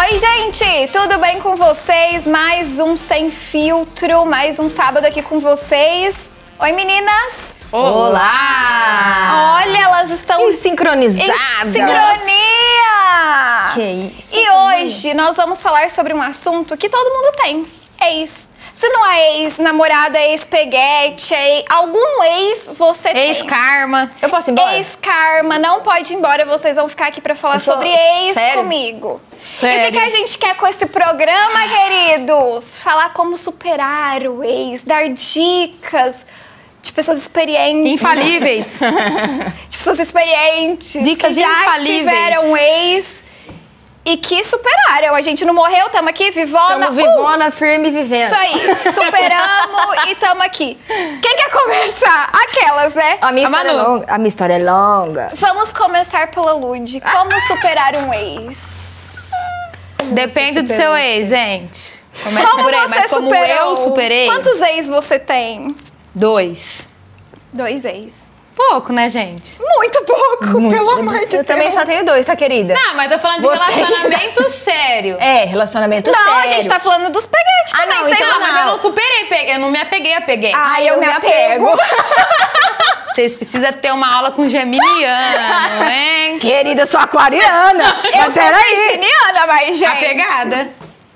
Oi, gente! Tudo bem com vocês? Mais um Sem Filtro, mais um sábado aqui com vocês. Oi, meninas! Olá! Olha, elas estão sincronizadas. Em sincronia! Que isso? E hoje nós vamos falar sobre um assunto que todo mundo tem. Ex. Se não é ex-namorada, ex-peguete, algum ex você tem. Ex-karma. Eu posso ir embora? Ex-karma, não pode ir embora, vocês vão ficar aqui pra falar sobre ex sério? comigo. Sério? E o que a gente quer com esse programa, queridos? Falar como superar o ex, dar dicas de pessoas experientes. Infalíveis. De pessoas experientes. Dicas que já infalíveis. tiveram ex e que superaram. A gente não morreu, tamo aqui, vivona. Tamo vivona, firme e vivendo. Isso aí, superamos e tamo aqui. Quem quer começar? Aquelas, né? A minha história é longa. A minha história é longa. Vamos começar pela Lud. Como superar um ex? Depende do seu ex, gente. Começa Como por aí, você mas como superou? eu superei... Quantos ex você tem? 2. 2 ex. Pouco, né, gente? Muito pouco, pelo amor de Deus. Eu também só tenho 2, tá, querida? Não, mas tô falando de Você relacionamento sério. É, relacionamento Não, sério. a gente tá falando dos peguetes Ah, também. não, sei então lá. Não, mas eu não superei, eu não me apeguei a peguei. Ai, eu me apego. Vocês precisam ter uma aula com geminiano, hein? Querida, eu sou aquariana. Eu Mas sou peraí. virginiana, mas, gente... Apegada.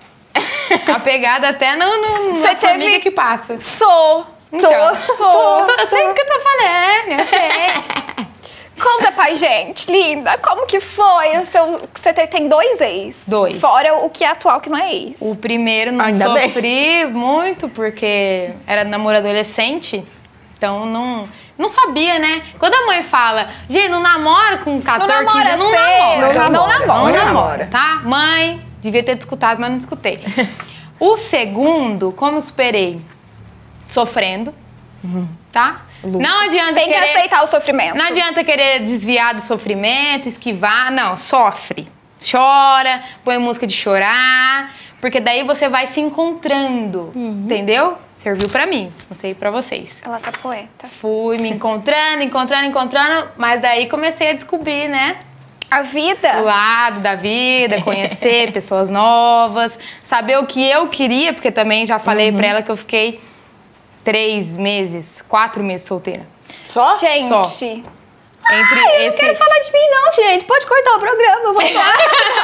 Apegada até na Você família teve- que passa. Sou. Então, sou. Eu sei o que eu tô falando, eu sei. Conta pra gente, linda, como que foi o seu... Você tem 2 ex. 2. Fora o que é atual, que não é ex. O primeiro não Ainda bem. sofri muito, porque era namoro adolescente. Então não sabia, né? Quando a mãe fala, gente, não namora com 14, Não namora 15 anos, cedo, não não namora, tá? Mãe, devia ter escutado, mas não escutei. O segundo, como eu superei? Sofrendo, tá? Não adianta Tem que querer... aceitar o sofrimento. Não adianta querer desviar do sofrimento, esquivar. Não, sofre. Chora, põe música de chorar, porque daí você vai se encontrando, entendeu? Serviu pra mim, não sei pra vocês. Ela tá poeta. Fui me encontrando, mas daí comecei a descobrir, né? A vida... O lado da vida, conhecer pessoas novas, saber o que eu queria, porque também já falei pra ela que eu fiquei 3 meses, 4 meses solteira. Só? Gente... Só. Entre Eu não quero falar de mim, não, gente. Pode cortar o programa, eu vou falar.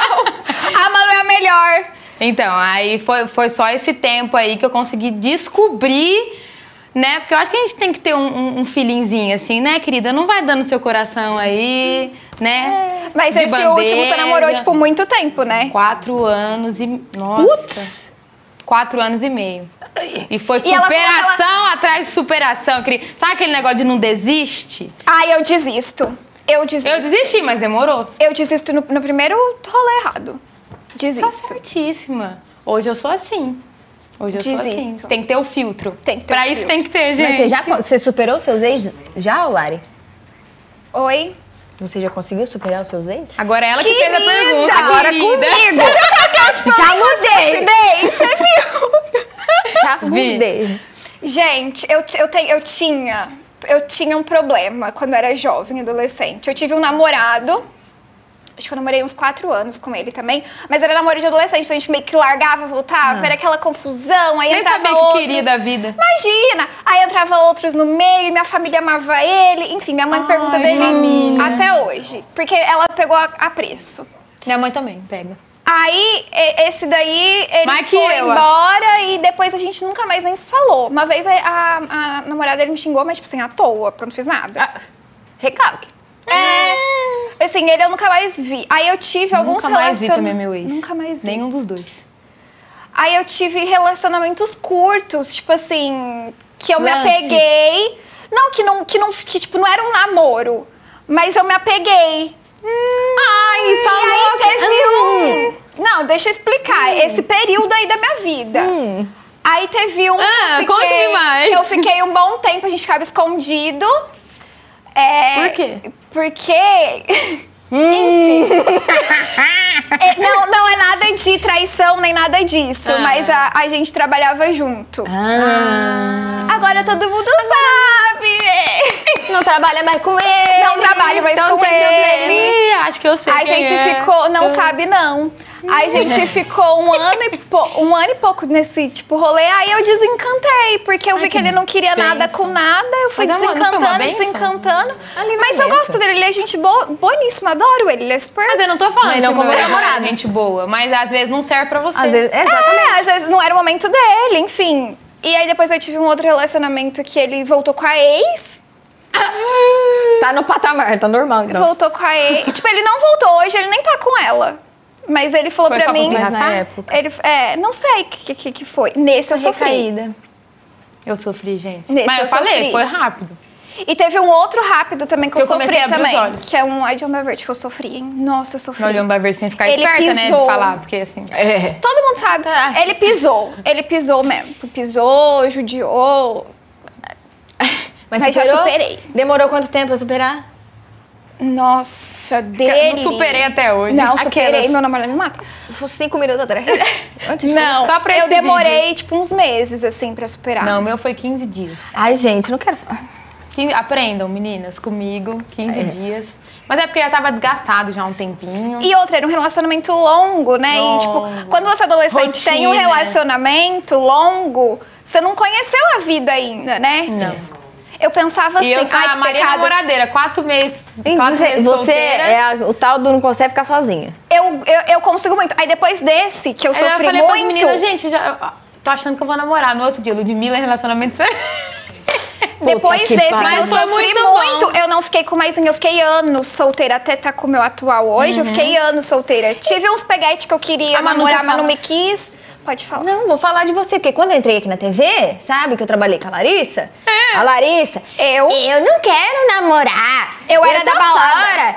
A Manu é a melhor. Então, aí foi só esse tempo aí que eu consegui descobrir, né? Porque eu acho que a gente tem que ter um feelingzinho assim, né, querida? Não vai dando seu coração aí, né? Mas De esse bandeja. último você namorou, tipo, muito tempo, né? 4 anos e... Nossa! Putz! 4 anos e meio. E foi E ela falou que superação atrás de superação. Sabe aquele negócio de não desiste? Ai, eu desisto. Eu desisto. Eu desisti, mas demorou. Eu desisto no primeiro rolê errado. Tá Desisto. certíssima. Hoje eu sou assim. Hoje eu sou assim. Desisto. Tem que ter o filtro. Tem que ter pra o isso filtro. tem que ter, gente. Mas você superou seus ex já, Lari? Oi? Você já conseguiu superar os seus ex? Agora é ela que fez a Querida! pergunta, Agora querida. comigo! Já mudei! Bem, você viu? Já mudei. Gente, eu tinha um problema quando eu era jovem, adolescente. Eu tive um namorado, acho que eu namorei uns 4 anos com ele também, mas era namoro de adolescente, então a gente meio que largava, voltava, era aquela confusão, aí Nem entrava sabia o que outros. queria da vida. Imagina! Aí entrava outros no meio, e minha família amava ele, enfim, minha mãe pergunta dele família. até hoje, porque ela pegou a preço. Minha mãe também, pega. Aí, esse daí, ele Mais que foi eu, embora e depois a gente nunca mais nem se falou. Uma vez a namorada dele me xingou, mas tipo assim, à toa, porque eu não fiz nada. Recalque. Assim, ele eu nunca mais vi. Aí eu tive alguns Nunca mais vi relaciona- também meu ex. Nunca mais vi. Nenhum dos dois. Aí eu tive relacionamentos curtos, tipo assim, que eu me Lances. apeguei. Não, que tipo, não era um namoro, mas eu me apeguei. Ai, E aí teve um... Não, deixa eu explicar. Esse período aí da minha vida. Aí teve um conte-me mais. que eu fiquei um bom tempo, a gente ficava escondido. Por quê? Porque... Enfim. Não é nada de traição, nem nada disso. Mas a gente trabalhava junto. Agora todo mundo sabe. Não trabalha mais com ele. Não trabalho mais então com tem ele. Ih, acho que eu sei A quem gente é. ficou, não sabe não. A gente ficou um ano e pouco nesse, tipo, rolê. Aí eu desencantei, porque eu vi que ele não queria nada bênção. com nada. Eu fui Mas, amor, não foi uma desencantando. Livramento. Mas eu gosto dele, ele é gente boa, boníssima, adoro ele. Ele é super... Mas eu não tô falando Mas não que como meu namorado. é gente boa, mas às vezes não serve pra você. Às vezes, exatamente. às vezes não era o momento dele, enfim. E aí depois eu tive um outro relacionamento que ele voltou com a ex. Tá no patamar, tá normal. Então. Voltou com a ex. Tipo, ele não voltou hoje, ele nem tá com ela. Mas ele falou Foi pra só mim... pra Mas na Passar? época. Ele, não sei o que foi. Nesse eu sofri. Recaída. Eu sofri, gente. Nesse Mas eu eu falei, sofri. foi rápido. E teve um outro rápido também que eu Eu comecei sofri a abrir os também. olhos. Que é um Ai de Onda Verde que eu sofri, hein? Nossa, eu sofri. No olhando da vez você tem que ficar Ele esperta, né, de pisou. falar, porque assim... É. Todo mundo sabe. Ele pisou mesmo. Pisou, judiou. Mas já superou? superei. Demorou quanto tempo pra superar? Nossa, dele. Não superei até hoje. Não, superei. Aquelas- Meu namorado me mata. Foi 5 minutos atrás. Antes de Não, Só pra eu esse demorei, tipo, uns meses, assim, pra superar. Não, o meu foi 15 dias. Ai, gente, não quero falar. Aprendam, meninas, comigo, 15 dias. Mas é porque já tava desgastado já há um tempinho. E outra, era um relacionamento longo, né? E, tipo, quando você é adolescente tem um Rotina. relacionamento longo, você não conheceu a vida ainda, né? Não. Eu pensava assim, E eu sou ai, a que Maria pecado. namoradeira, 4 meses, Sim, 4 meses você solteira. é o tal do não consegue ficar sozinha. Eu consigo muito. Aí depois desse, que eu Aí eu sofri falei muito... pras meninas, gente, já, tô achando que eu vou namorar. No outro dia, Ludmilla em relacionamento sério. Depois Puta que desse, pariu. que eu Mas foi sofri muito muito, bom. eu não fiquei com mais ninguém. Eu fiquei anos solteira, até tá com o meu atual hoje. Eu fiquei anos solteira. Tive uns peguetes que eu queria A Manu namorar, quer mas não falar. me quis. Pode falar. Não, vou falar de você, porque quando eu entrei aqui na TV, sabe que eu trabalhei com a Larissa? A Larissa, Eu não quero namorar. Eu era da tô balada. fora.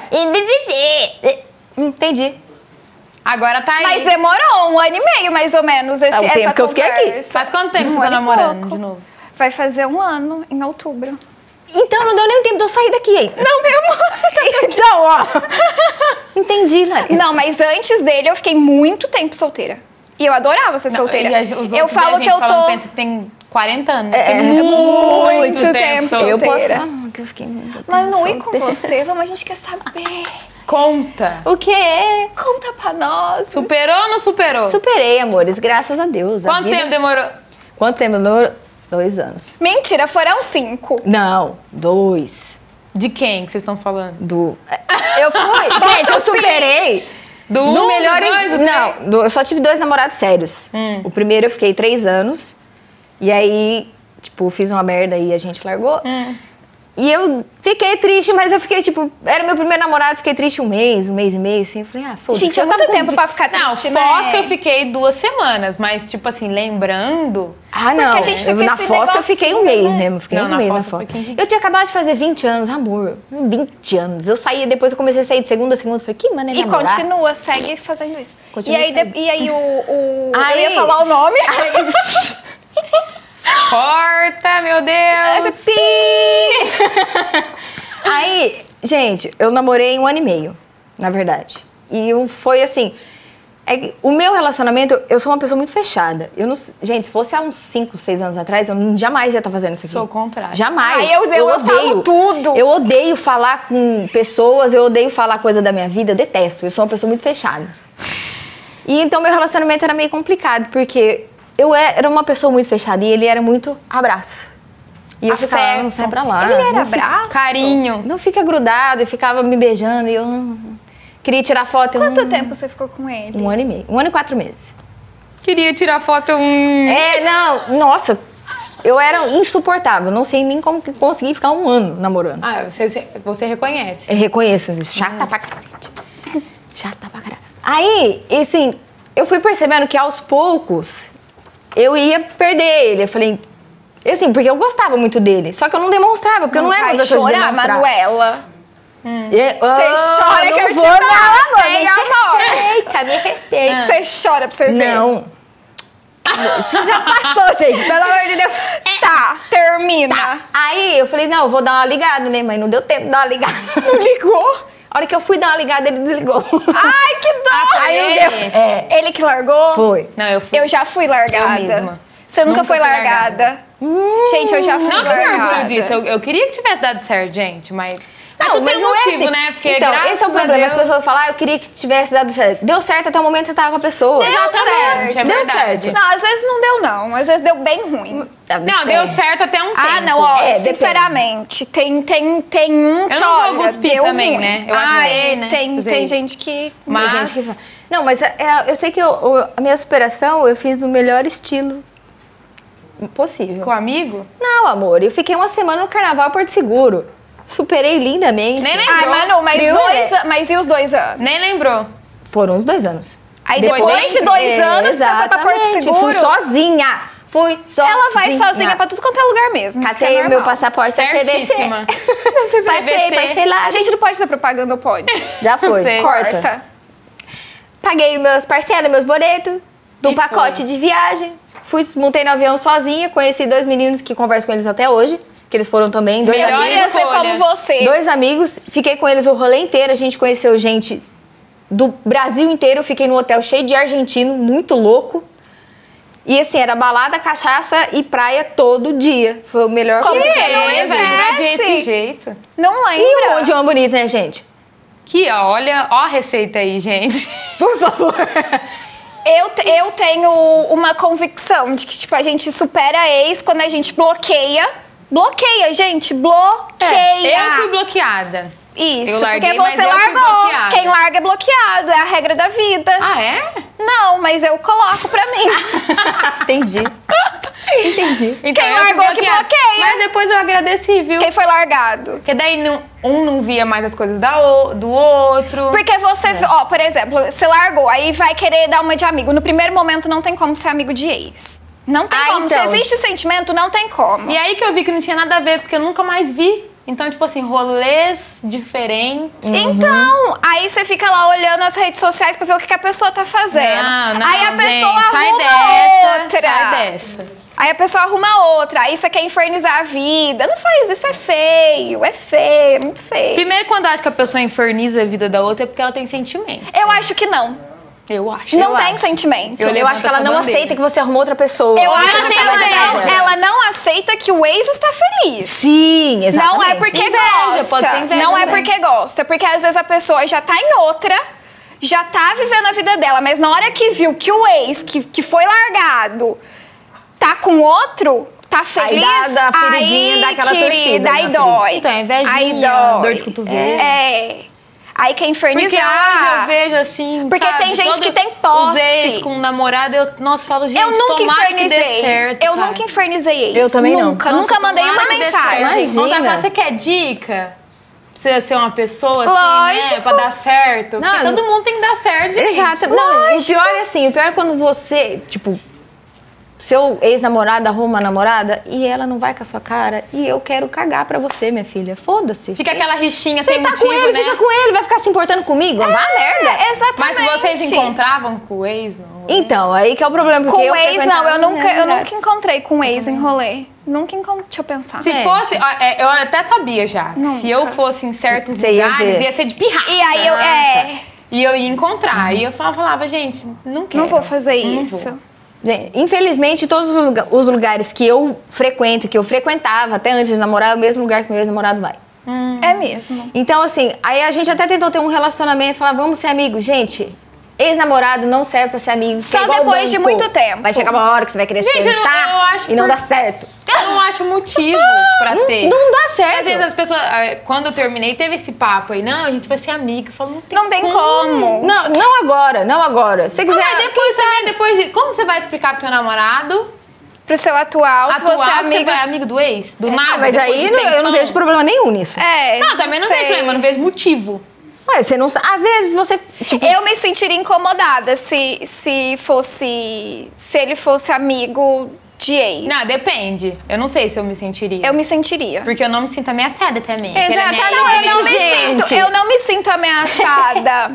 Entendi. Agora tá aí. Mas demorou 1 ano e meio, mais ou menos, o essa tempo que eu fiquei aqui. conversa. Faz quanto tempo 1 você tá ano e namorando pouco. de novo? Vai fazer 1 ano, em outubro. Então não deu nem tempo de eu sair daqui ainda. Não, meu amor, você tá... Então, ó. Entendi, Larissa. Não, mas antes dele eu fiquei muito tempo solteira. E eu adorava ser solteira. E os Eu outros falo a que gente eu falando, tô... pensa que tem 40 anos. muito tempo solteira. Eu posso solteira. falar que eu fiquei muito tempo Manu, e com solteira. você? Vamos, a gente quer saber. Conta. O quê? Conta pra nós. Superou ou não superou? Superei, amores, graças a Deus. A Quanto vida- tempo demorou? Quanto tempo demorou? 2 anos. Mentira, foram 5. Não, 2. De quem que vocês estão falando? Eu fui. Gente, eu superei. Do Do um, melhor. do dois, do três? Não, eu só tive 2 namorados sérios. O primeiro eu fiquei 3 anos. E aí, tipo, fiz uma merda e a gente largou. E eu fiquei triste, mas eu fiquei, tipo, era meu primeiro namorado, fiquei triste um mês e meio, assim. Eu falei, foda-se. Gente, é eu muito tava com tempo pra ficar Não, triste, fossa né? eu fiquei 2 semanas, mas tipo assim, lembrando... Ah, Porque não. a gente fica Na esse fossa eu fiquei um mês negocinho, né? mesmo. Fiquei Não, um na mês na fossa fossa. foi 15 dias. Eu tinha acabado de fazer 20 anos, amor. 20 anos. Eu saía, depois eu comecei a sair de segunda a segunda. Falei, que maneira E namorar. continua, segue fazendo isso. Continua e aí, seguindo. e aí o Aí- eu ia falar o nome. Corta, meu Deus! Aí, gente, eu namorei 1 ano e meio, na verdade. E foi assim... o meu relacionamento, eu sou uma pessoa muito fechada. Eu não, gente, se fosse há uns 5, 6 anos atrás, eu jamais ia estar fazendo isso aqui. Sou o contrário. Jamais. Ah, eu falo tudo. Eu odeio falar com pessoas, eu odeio falar coisa da minha vida, eu detesto. Eu sou uma pessoa muito fechada. E então meu relacionamento era meio complicado, porque eu era uma pessoa muito fechada e ele era muito abraço. E eu ficava, Afeto. não sai pra lá. Ele era não fica- abraço? Carinho. Não fica grudado e ficava me beijando e eu queria tirar foto. Quanto tempo você ficou com ele? 1 ano e meio. 1 ano e 4 meses. Queria tirar foto Não, nossa, eu era insuportável. Não sei nem como que consegui ficar 1 ano namorando. Ah, você reconhece. Eu reconheço, chata pra cacete. Chata pra caralho. Aí, assim, eu fui percebendo que aos poucos eu ia perder ele. Eu falei, assim, porque eu gostava muito dele. Só que eu não demonstrava, porque eu não era uma vai pessoa de chorar, demonstrar. Manuela. Você chora que eu te mato, hein, amor? Respeita, me respeita. Você chora pra você ver. Não. Isso já passou, gente, pelo amor de Deus. Tá, termina. Aí eu falei, não, eu vou dar uma ligada, né? Mas não deu tempo de dar uma ligada. Não ligou? A hora que eu fui dar uma ligada, ele desligou. Ai, que dó. foi Aí ele? Ele que largou? Foi. Não, eu fui. Eu já fui largada. Eu mesma. Você nunca Nunca foi fui largada. Gente, eu já fui Não que eu tenho orgulho largada. disso. Eu queria que tivesse dado certo, gente, mas... Não, tudo mas tem não motivo, é assim. né? Porque então, graças esse é o a problema. Deus... As pessoas falam, eu queria que tivesse dado certo. Deu certo até o momento que você tava com a pessoa. Exatamente, é Deu verdade. certo. Não, às vezes não deu, não. Às vezes deu bem ruim. Não, deu certo até um tempo. Ah, não, ó, depende. sinceramente, tem um que, Eu não vou olha, cuspir deu também, ruim. né? Eu achei, né? Tem Fazer isso. gente que... Mas... Tem gente que fala. Não, mas eu sei que a minha superação eu fiz no melhor estilo possível. Com amigo? Não, amor, eu fiquei uma semana no Carnaval em Porto Seguro. Superei lindamente. Nem Ah, lembrou. Manu, mas, Frio, mas e os 2 anos? Nem lembrou. Foram os 2 anos. Aí Depois depois de 2 anos, você foi pra Porto Exatamente. Seguro? Fui sozinha. Fui sozinha. Ela vai sozinha pra tudo quanto é lugar mesmo. isso é Catei o meu normal. passaporte da CVC. Certíssima. Passei lá. A gente não pode dar propaganda, ou pode? Já foi. Sei. Corta. Paguei meus parcelas, meus boletos, do E pacote foi. de viagem. Montei no avião sozinha, conheci 2 meninos que converso com eles até hoje, que eles foram também, 2 Melhor Eu amigos. queria ser escolha. como você. 2 amigos, fiquei com eles o rolê inteiro, a gente conheceu gente do Brasil inteiro, eu fiquei num hotel cheio de argentino, muito louco. E assim, era balada, cachaça e praia todo dia. Foi o melhor Como rolê. você não Vai lembrar de esquece? esse jeito. Não E lembra? um monte de uma bonita, né, gente? Que olha, ó a receita aí, gente. Por favor. Eu tenho uma convicção de que, tipo, a gente supera ex quando a gente bloqueia. Bloqueia, gente, bloqueia. Eu fui bloqueada. Isso, eu larguei, porque mas você eu fui largou. bloqueada. Quem larga é bloqueado, é a regra da vida. Ah, é? Não, mas eu coloco pra mim. Entendi. Entendi. Então, Quem eu fui largou que bloqueada. bloqueia. Mas depois eu agradeci, viu? Quem foi largado? Porque daí um não via mais as coisas do outro. Porque você, ó, por exemplo, você largou, aí vai querer dar uma de amigo. No primeiro momento não tem como ser amigo de ex. Não tem como. então. Se existe sentimento, não tem como. E aí que eu vi que não tinha nada a ver, porque eu nunca mais vi. Então, tipo assim, rolês diferentes. Então, aí você fica lá olhando as redes sociais pra ver o que a pessoa tá fazendo. Não, aí a pessoa gente, sai arruma dessa, outra. sai dessa. Aí a pessoa arruma outra. Aí você quer infernizar a vida. Não faz isso, é feio, é muito feio. Primeiro, quando eu acho que a pessoa inferniza a vida da outra, é porque ela tem sentimento. Eu acho que não. Eu acho. Não Eu tem acho. sentimento. Eu acho que ela não aceita que você arrumou outra pessoa. Eu Ela acho não que tá mais aberta. ela não aceita que o ex está feliz. Sim, exatamente. Não é porque Inveja, gosta. pode ser inveja não é também. porque gosta. Porque às vezes a pessoa já tá em outra, já tá vivendo a vida dela, mas na hora que viu que o ex, que foi largado, tá com outro, tá feliz. Aí dá a feridinha, aí, dá aquela querida, torcida aí na dói. Então, é invejinha, aí dói. dor de cotovelo. É. Aí quer Porque infernizar. hoje eu vejo assim. Porque sabe, tem gente todo- que tem posse. Os ex com namorado, nossa, falo, gente, Eu nunca tomara que dê infernizei. certo. Eu cara. nunca infernizei ex. Eu também não. Nunca. Nossa, Nunca mandei uma tomara que dê mensagem. certo. Imagina. Ontem eu falei, você quer dica? Pra você ser uma pessoa assim, né? Lógico. Pra dar certo. Porque Não, todo mundo tem que dar certo, gente. Exato. Não, o pior é assim, o pior é quando você, tipo, seu ex-namorado arruma uma namorada e ela não vai com a sua cara e eu quero cagar pra você, minha filha. Foda-se. Fica aquela rixinha Você sem tá motivo, com ele, né? fica com ele, vai ficar se importando comigo? Vá merda. Exatamente. Mas se vocês encontravam com o ex, não. Então, aí que é o problema. Porque Com eu ex, não, frequentava eu nunca lugares. encontrei com ex em rolê. Nunca encontrei. Deixa eu pensar. Se É. fosse, eu até sabia já. que Se eu fosse em certos Você ia lugares, ver. ia ser de pirraça. E aí eu. E eu ia encontrar. E eu falava, gente, não quero. Não vou fazer Não isso. vou. Gente, infelizmente, todos os lugares que eu frequento, que eu frequentava até antes de namorar, é o mesmo lugar que meu ex-namorado vai. É mesmo. Então, assim, aí a gente até tentou ter um relacionamento, falar, vamos ser amigos. Gente, ex-namorado não serve pra ser amigo. Só que é igual depois de banco. muito tempo. Vai chegar uma hora que você vai querer Gente, sentar eu acho e não por- dá certo. Eu não acho motivo pra ter. Não dá Às certo. vezes as pessoas, quando eu terminei, teve esse papo aí. Não, a gente vai ser amigo. Eu falo, Não tem como. Não agora, não agora. Se você quiser... Mas depois também, depois de... Como você vai explicar pro teu namorado Pro seu atual, atual você é que você amigo. vai amigo do ex? Do nada, mas depois aí de eu não tempão? vejo problema nenhum nisso. É. Não, também não sei. vejo problema, não vejo motivo. Ué, você não sabe. Às vezes você. Tipo, Eu me sentiria incomodada se ele fosse amigo de ex. Não, depende. Eu não sei se eu me sentiria. Eu me sentiria. Porque eu não me sinto ameaçada também. Aquela Exatamente, minha- Eu não me sinto ameaçada.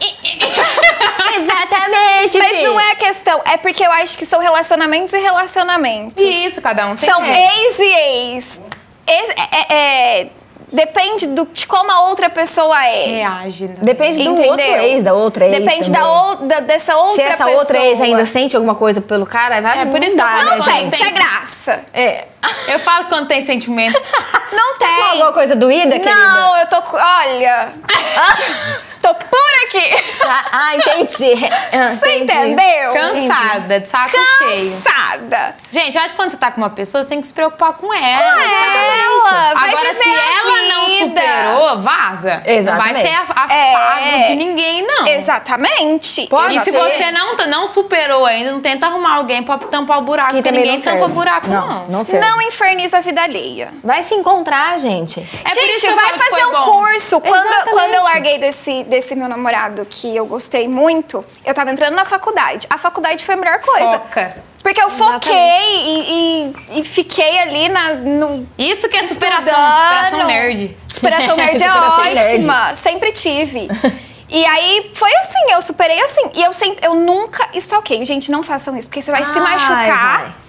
exatamente, Mas filho. não é a questão. É porque eu acho que são relacionamentos e relacionamentos. Isso, cada um tem. São ex e ex. Depende de como a outra pessoa é. Reage. Né? Depende do Entendeu? outro ex, da outra ex. Depende dessa outra Se essa pessoa. outra ex ainda sente alguma coisa pelo cara, vai por isso que eu dá, falo, né, Não gente? sente, é graça. É. Eu falo quando tem sentimento. Não Com tem. alguma coisa doída, querida? Não, eu tô... Olha... tô por aqui. Entendi. Você entendeu? Cansada, de saco cheio. Cansada. Gente, eu acho que quando você tá com uma pessoa, você tem que se preocupar com ela. ela, vai Agora, viver se a ela não vida. superou, vaza. Exatamente. Não vai ser afago de ninguém, não. Exatamente. Pode E se você não superou ainda, não tenta arrumar alguém pra tampar o buraco, porque também ninguém não serve. tampa buraco, não. Não serve. Não inferniza a vida alheia. Vai se encontrar, gente. É por isso Gente, que eu vai falo que fazer foi um bom. curso. Exatamente. Quando eu larguei desse meu namorado, que eu gostei muito, eu tava entrando na faculdade. A faculdade foi a melhor coisa. Foca. Porque eu foquei e fiquei ali no... Isso que é superação. estudando. Superação nerd. Superação nerd é Superação nerd. ótima. Sempre tive. E aí, foi assim, eu superei assim. E eu nunca stalkeio. Gente, não façam isso, porque você vai se machucar. Vai.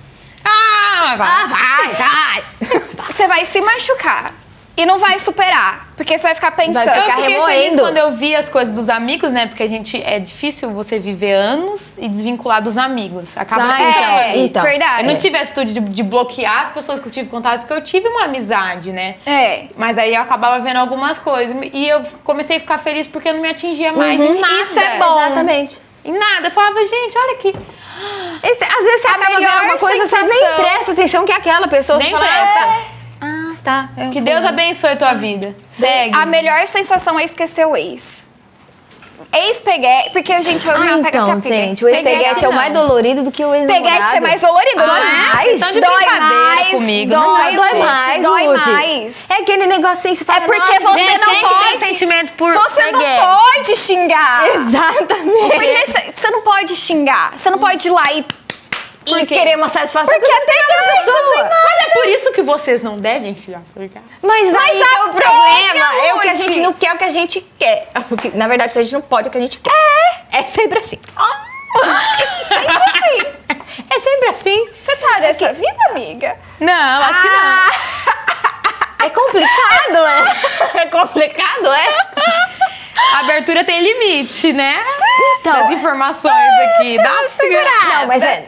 Vai. Você vai se machucar. E não vai superar. Porque você vai ficar pensando. Vai Eu ficar fiquei remoendo. feliz quando eu vi as coisas dos amigos, né? Porque é difícil você viver anos e desvincular dos amigos. Acaba Ah, ficando ali. então. Verdade. Eu não tive a atitude de bloquear as pessoas que eu tive contato, porque eu tive uma amizade, né? É. Mas aí eu acabava vendo algumas coisas. E eu comecei a ficar feliz porque não me atingia mais em nada. Isso é bom. Exatamente. Em nada. Eu falava, gente, olha aqui. Às vezes você A acaba vendo melhor alguma coisa, você nem sensação. presta atenção que é aquela pessoa. Nem você fala, presta. Tá. Que Deus abençoe a tua vida. Segue. A melhor sensação é esquecer o ex. Ex-peguete, porque, gente, eu não pego Então, gente, o ex-peguete é o mais dolorido do que o ex-namorado. Peguete é mais dolorido, não é? vocês tão de brincadeira comigo, não Dói, Dói gente, mais, dói Lud. mais. É aquele negocinho que você fala, É porque nossa, você gente, não quem que tem pode... sentimento por Você não peguete? pode xingar. Exatamente. Porque você não pode xingar. Você não pode ir lá e querer uma satisfação. Porque até aquela pessoa. Mas é por isso que vocês não devem se aplicar. Mas aí a é o problema. É o que a Lud. gente não quer, o que a gente quer. Na verdade, o que a gente não pode, é o que a gente quer. É sempre assim. Sempre assim. É sempre assim. Você tá nessa vida, amiga? Não, acho que não. É complicado, é? É complicado, é? A abertura tem limite, né? Então, Das informações aqui. Dá uma segurada. Não, mas é...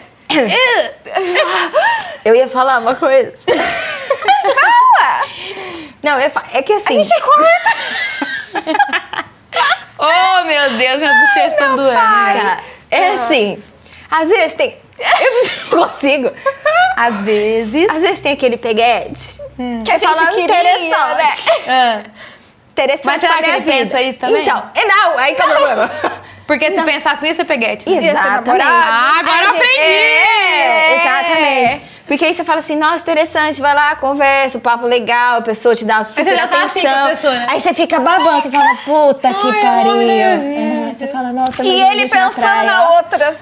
Eu ia falar uma coisa. Fala. Não, é que assim... A gente corta. Oh, meu Deus, minhas bochechas estão doendo. Tá, é assim... Às vezes tem... Eu não consigo. Às vezes. Às vezes tem aquele peguete Que a gente queria, interessante. né? Interessante Mas será pra que minha ele vida. pensa isso também? Então, não, aí que é o problema. Porque se pensasse, não ia ser peguete. Ia ser Exatamente. namorado. Ah, agora eu aprendi! Exatamente. Porque aí você fala assim, nossa, interessante, vai lá, conversa, o papo legal, a pessoa te dá uma super você já tá atenção. assim com a pessoa, né? Aí você fica babando, você fala, puta que Ai, pariu. amor, meu Deus. Você fala, nossa, também E vou ele deixar pensando atrás, na ó. outra.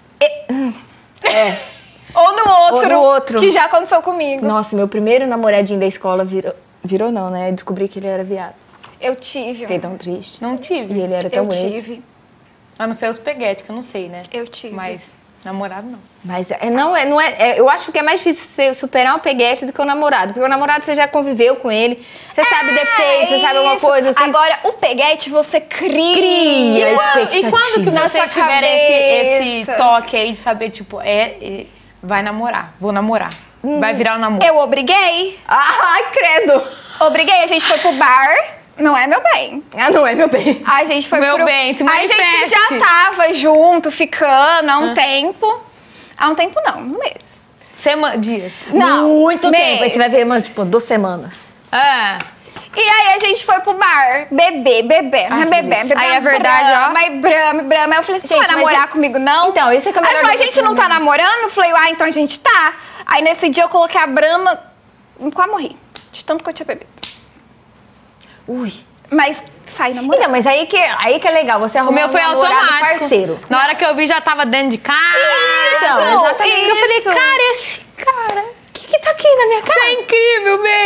É. Ou no outro. Ou no outro. Que já aconteceu comigo. Nossa, meu primeiro namoradinho da escola virou não, né? Eu descobri que ele era viado. Eu tive. Fiquei tão triste. Não E tive. ele era tão Eu bonito. tive. A não ser os peguete, que eu não sei, né? Eu tive. Mas namorado não. Mas eu acho que é mais difícil você superar um peguete do que o namorado. Porque o namorado você já conviveu com ele, você sabe defeitos, você sabe alguma isso. coisa. Você Agora, o peguete você cria. Cria. E quando que expectativa. Na vocês sua tiverem esse cabeça. toque aí de saber, tipo, vai namorar, vou namorar. Vai virar um namoro. Eu obriguei. Ai, credo! Obriguei. A gente foi pro bar. Não é meu bem. Ah, não é meu bem. A gente foi Meu pro... bem, se A gente manifeste. já tava junto, ficando há um tempo. Há um tempo não, uns meses. Dias. Não, Muito meses. tempo. Aí você vai ver, mano, tipo, 2 semanas. Ah, E aí a gente foi pro bar, beber. Ai, que delícia. Aí é verdade, ó. Mas brama. Aí eu falei, você Gente, vai mas namorar comigo, não? Então, isso é que é o Aí melhor ele falou, a do gente não tá namorando? Eu falei, então a gente tá. Aí nesse dia eu coloquei a brama, quase morri. De tanto que eu tinha bebido. Ui. Mas saí namorando. Então, mas aí que é legal, você o arrumar meu foi um namorado automático. parceiro. Na hora que eu vi, já tava dentro de casa. Então, exatamente. Eu falei, isso. cara, esse cara, O que tá aqui na minha isso casa? é incrível, bem.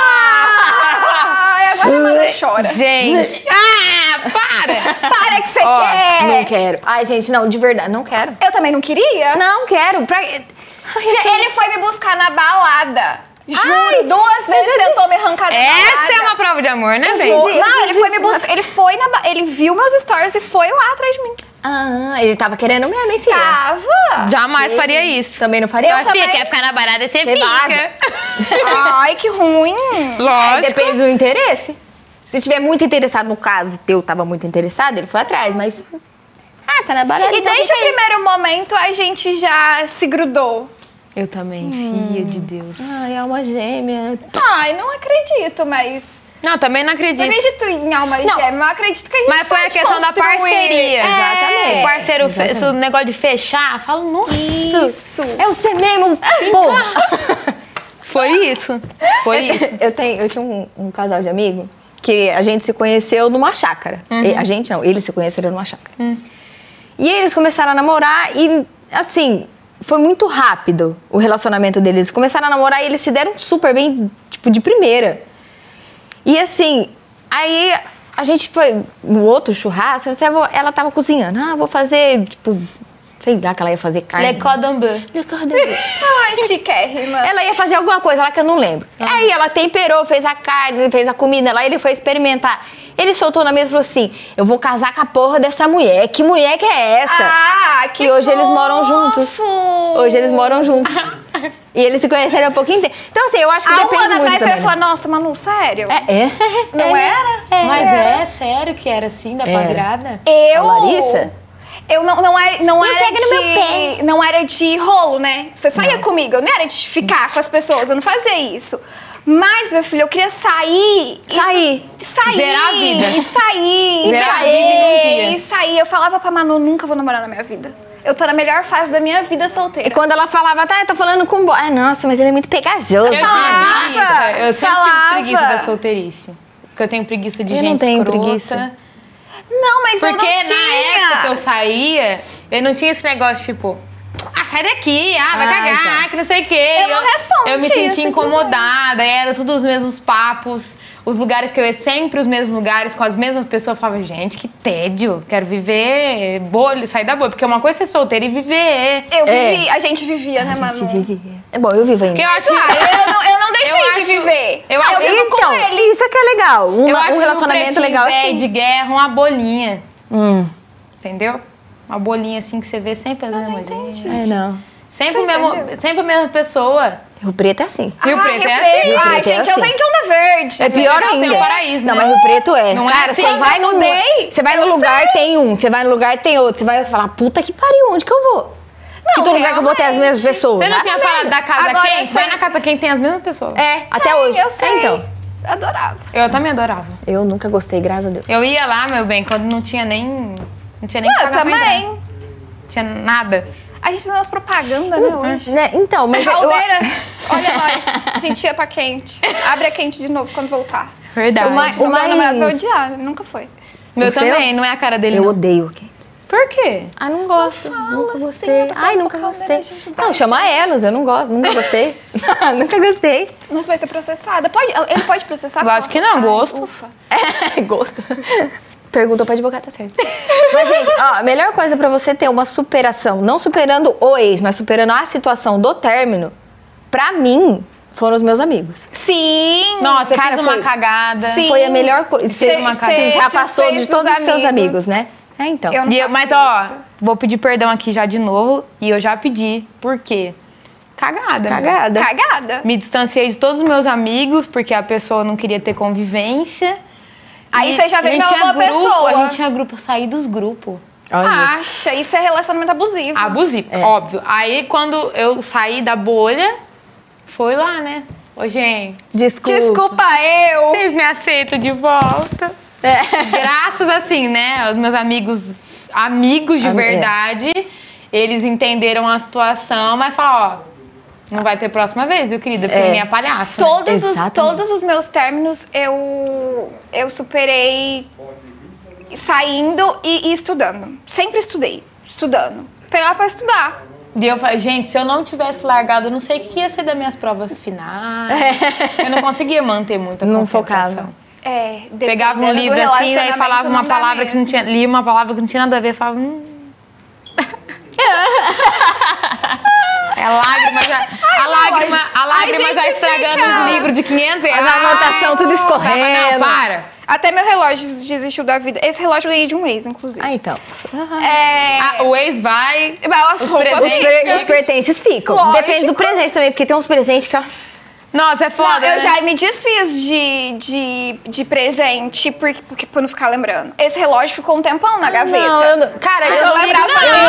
Ai, agora a mana chora. Gente. Para! Para que você Ó, quer. Não quero. Ai, gente, não, de verdade, não quero. Eu também não queria. Não quero. Ele foi me buscar na balada. Juro, 2 vezes tentou me arrancar da balada. Essa é uma prova de amor, né, bem? Não, ele foi me buscar, ele viu meus stories e foi lá atrás de mim. Ah, ele tava querendo mesmo, hein, filha? Tava. Jamais faria isso. Também não faria? Tua filha também. quer ficar na barada, você Você fica. Ai, que ruim. Lógico. Depende do interesse. Se tiver muito interessado, no caso, o teu tava muito interessado, ele foi atrás, mas... Ah, tá na barata. E então desde o fica aí. primeiro momento a gente já se grudou. Eu também, filha de Deus. Ai, alma gêmea. Ai, não acredito, mas... Não, também não acredito. Não acredito em alma gêmea, eu acredito que a gente Mas foi a pode questão da construir. parceria. É. O parceiro, o negócio de fechar, fala, nossa. Isso. É você mesmo, porra! Foi isso. Foi isso. Eu tinha um casal de amigo que a gente se conheceu numa chácara. A gente não, eles se conheceram numa chácara. E aí eles começaram a namorar e, assim, foi muito rápido o relacionamento deles. Eles começaram a namorar e eles se deram super bem, tipo, de primeira. E assim, aí a gente foi no outro churrasco, ela tava cozinhando. Ah, vou fazer, tipo, sei lá que ela ia fazer carne. Le cordon bleu. Le cordon bleu. Ai, chiquérrima. Ela ia fazer alguma coisa lá que eu não lembro. Aí ela temperou, fez a carne, fez a comida lá, ele foi experimentar. Ele soltou na mesa e falou assim, eu vou casar com a porra dessa mulher. Que mulher que é essa? Ah, que E hoje eles moram fofo. juntos. Hoje eles moram juntos. E eles se conheceram há pouquinho tempo. Então, assim, eu acho que Há um depende ano muito atrás você também. ia falar, nossa, Manu, sério? Não né? era? Mas é sério que era assim, da Era. quadrada? Eu... A Larissa? Eu não era pega no meu pé. não era de rolo, né? Você saía comigo, eu não era de ficar com as pessoas, eu não fazia isso. Mas, meu filho, eu queria sair. Sair. Zerar a vida. E sair. Zerar a vida em um dia. E sair. Eu falava pra Manu, nunca vou namorar na minha vida. Eu tô na melhor fase da minha vida solteira. E quando ela falava, tá, eu tô falando com o boy. Ah, nossa, mas ele é muito pegajoso. Eu tinha Falava. preguiça. Eu sempre Falava. tive preguiça da solteirice. Porque eu tenho preguiça de Eu gente não tenho escrota. preguiça. Não, mas Porque eu não tinha. na época que eu saía, eu não tinha esse negócio, tipo... Ah, sai daqui, vai Ah, cagar, então. que não sei o quê. Eu não respondo, Eu me tia, sentia simplesmente. incomodada, era tudo os mesmos papos. Os lugares que eu ia, sempre os mesmos lugares, com as mesmas pessoas. Eu falava, gente, que tédio. Quero viver bolha, sair da bolha. Porque uma coisa é ser solteira e viver. Eu vivi, a gente vivia, né, Manu? É bom, eu vivo ainda. Porque eu acho que... Eu não deixei Eu de acho- viver. eu acho- vivo com Então, ele. isso é que é legal. Eu acho Um relacionamento que no legal pretinho assim. velho de guerra, uma bolinha. Entendeu? Uma bolinha assim que você vê sempre a mesma gente. É, não. Sempre, Você entendeu? sempre a mesma pessoa. Rio Preto é assim. Rio Preto é Rio assim. Rio Ai, Preto é gente, eu assim. venho de Onda Verde. É pior Não, ainda. tem o paraíso, Não, né? mas Rio Preto é. Não é Cara, assim, você vai eu no mudei. Você vai no Eu lugar, sei. tem um. Você vai no lugar, tem outro. Você vai falar, puta que pariu, onde que eu vou? Não, que todo lugar que eu vou ter as mesmas realmente. pessoas. Você não Nada tinha a ver. falado da casa Agora eu quente? sei. Vai na casa quente, tem as mesmas pessoas. É, até hoje. Eu sei. É, então. Adorava. Eu também adorava. Eu nunca gostei, graças a Deus. Eu ia lá, meu bem, quando não tinha nem... Não tinha nem Eu pagar pra entrar. também. Não tinha nada. A gente fez umas propagandas, né, hoje. Né, então, mas eu... Caldeira, olha nós. A gente ia pra quente. Abre a quente de novo quando voltar. Verdade. O mais- O meu namorado vai mais- odiar, nunca foi. Meu O seu? também, não é a cara dele, Eu não. odeio o quente. Por quê? Ah, não gosto. Não Nunca fala gostei. assim, eu tô Ai, falando nunca pra gostei. câmera de ajudar Não, a chama gente. elas, eu não gosto. Nunca gostei. Nunca gostei. Nossa, vai ser processada. Ele pode processar? Lógico que não, Ai, gosto. Ufa. É, gosto. Perguntou pra advogado, tá certo. Mas, gente, ó, a melhor coisa pra você ter uma superação, não superando o ex, mas superando a situação do término, pra mim, foram os meus amigos. Sim. Nossa, você Cara, fez uma foi- cagada. Sim. Foi a melhor coisa. Você uma se cagada. afastou de desfez todos os dos seus amigos. amigos, né? É, então. Eu não faço Mas, ó, isso. vou pedir perdão aqui já de novo. E eu já pedi. Por quê? Cagada. Cagada. Cagada. Me distanciei de todos os meus amigos, porque a pessoa não queria ter convivência. Aí E você já a vê gente que é tinha uma boa grupo, pessoa. A gente tinha grupo, eu saí dos grupos. Olha isso. Acha, isso é relacionamento abusivo. Abusivo, óbvio. Aí, quando eu saí da bolha, foi lá, né? Ô, gente, Desculpa eu. vocês me aceitam de volta? Graças, assim, né, aos meus amigos de É. verdade, eles entenderam a situação, mas falaram, ó, não vai ter próxima vez, viu, querida? Porque ninguém é palhaço. né? Exatamente. Todos os meus términos eu superei saindo e estudando. Sempre estudei, estudando. Pegar pra estudar. E eu falei, gente, se eu não tivesse largado, eu não sei o que ia ser das minhas provas finais. Eu não conseguia manter muita Não concentração. focava. Pegava um dependendo do livro assim, aí relacionamento, falava uma não dá palavra que não mesmo. tinha... Lia uma palavra que não tinha nada a ver, falava... A lágrima já... A lágrimas já gente, estragando fica. os livros de 500 reais. As anotações tudo escorrendo. Não, para. Até meu relógio desistiu da vida. Esse relógio eu ganhei de um ex, inclusive. Ah, então. O ex vai... As Os roupas presentes- ficam. Os pertences ficam. Lógico. Depende do presente também, porque tem uns presentes que... Nossa, é foda, Não, eu né? já me desfiz de presente por não ficar lembrando. Esse relógio ficou um tempão na gaveta. Não, eu não... Cara, Eu não lembrava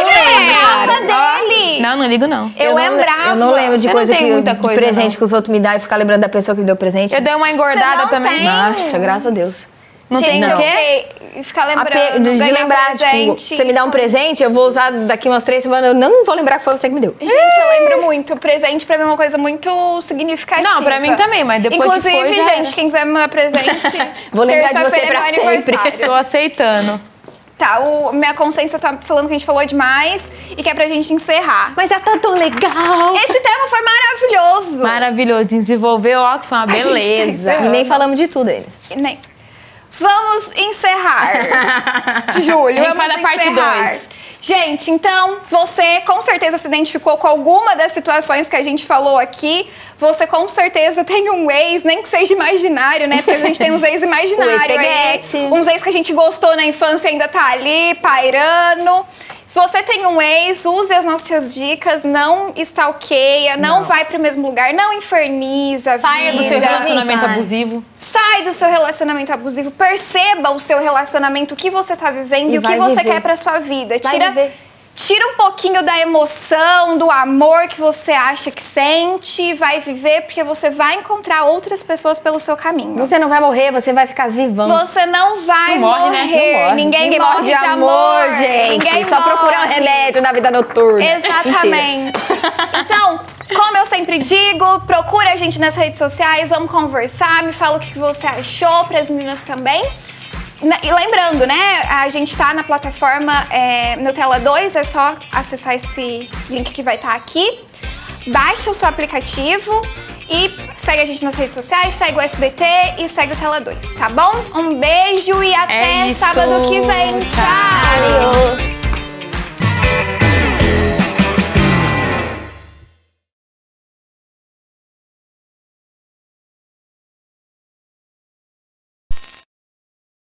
dele. Não ligo não. Eu lembrava. Eu não lembro de Eu não coisa tenho que muita de coisa, presente não. que os outros me dão e ficar lembrando da pessoa que me deu presente. Eu dei uma engordada Você não também. tem? Nossa, graças a Deus. Não Gente, tem eu o quê? fiquei ficar lembrando. De ganhar lembrar, tipo, presente. você me dá um presente, eu vou usar daqui umas 3 semanas, eu não vou lembrar que foi você que me deu. Gente, eu lembro muito. Presente pra mim é uma coisa muito significativa. Não, pra mim também, mas depois Inclusive, que foi, já gente, era. quem quiser me dar presente, Vou lembrar de você terça-feira é pra meu sempre. aniversário. Tô aceitando. Tá, minha consciência tá falando que a gente falou demais e que é pra gente encerrar. Mas tá tão legal. Esse tema foi maravilhoso. Maravilhoso. Desenvolveu, ó, que foi uma gente tá beleza. encerrando. E nem falamos de tudo ainda. Vamos encerrar. Júlio, A gente vamos faz a parte encerrar. 2. Gente, então, você com certeza se identificou com alguma das situações que a gente falou aqui. Você com certeza tem um ex, nem que seja imaginário, né? Porque a gente tem uns ex imaginários aí. ex-peguete. Uns ex que a gente gostou na infância e ainda tá ali, pairando. Se você tem um ex, use as nossas dicas, não stalkeia, não vai pro mesmo lugar, não inferniza a Saia do vida. seu relacionamento Paz. abusivo. Sai do seu relacionamento abusivo, perceba o seu relacionamento, o que você tá vivendo e o que vai você viver. quer pra sua vida. Vai viver. Tira um pouquinho da emoção, do amor que você acha que sente, vai viver porque você vai encontrar outras pessoas pelo seu caminho. Você não vai morrer, você vai ficar vivão. Você não vai Não morre, né? morrer. Não morre. Ninguém morre de amor, gente. Ninguém Só morre. procurar um remédio na vida noturna. Exatamente. Então, como eu sempre digo, procura a gente nas redes sociais, vamos conversar, me fala o que você achou, para as meninas também. E lembrando, né, a gente tá na plataforma Nutella 2, é só acessar esse link que vai estar aqui. Baixa o seu aplicativo e segue a gente nas redes sociais, segue o SBT e segue o Tela 2, tá bom? Um beijo e até isso. sábado que vem. Tchau! Tchau.